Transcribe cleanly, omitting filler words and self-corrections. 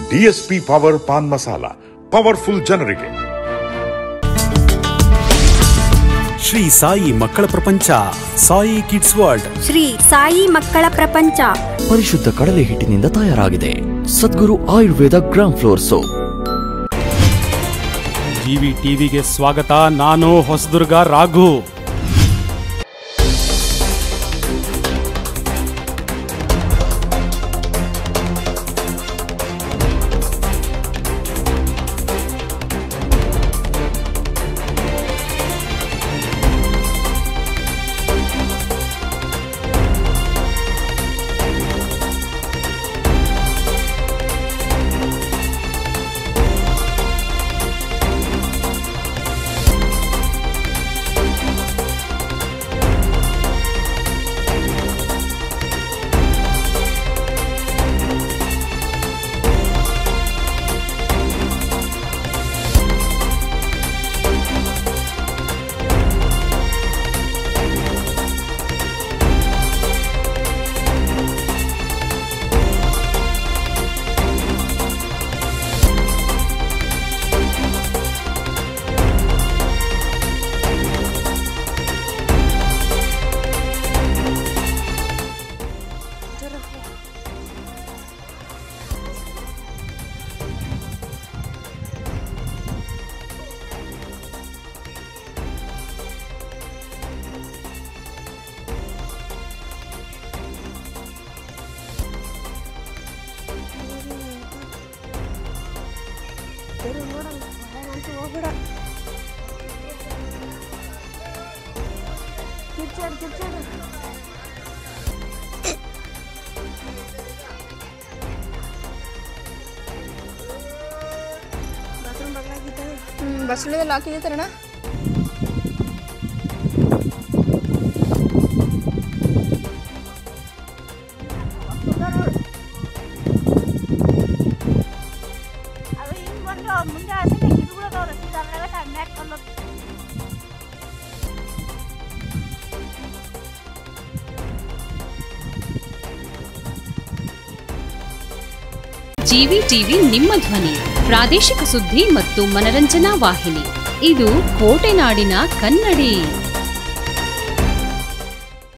DSP power paan masala, powerful ಜನರಿಗೆ. ಶ್ರೀ ಸಾಯಿ ಮಕ್ಕಳ ಪ್ರಪಂಚ, ಸಾಯಿ ಕಿಡ್ಸ್ ವರ್ಲ್ಡ್. ಶ್ರೀ ಸಾಯಿ ಮಕ್ಕಳ ಪ್ರಪಂಚ ಪರಿಶುದ್ಧ ಕಡಲೆ ಹಿಟ್ಟಿನಿಂದ ತಯಾರಾಗಿದೆ. Sadguru Ayurveda gram flour soap. GvTVಗೆ ಸ್ವಾಗತ. ನಾನು ಹೊಸದುರ್ಗ ರಾಘು. ಬಸ್ ಹಾಕಿದೆ ತರಣ GvTV ನಿಮ್ಮ ಧ್ವನಿ, ಪ್ರಾದೇಶಿಕ ಸುದ್ದಿ ಮತ್ತು ಮನರಂಜನಾ ವಾಹಿನಿ. ಇದು ಕೋಟೆನಾಡಿನ ಕನ್ನಡಿ.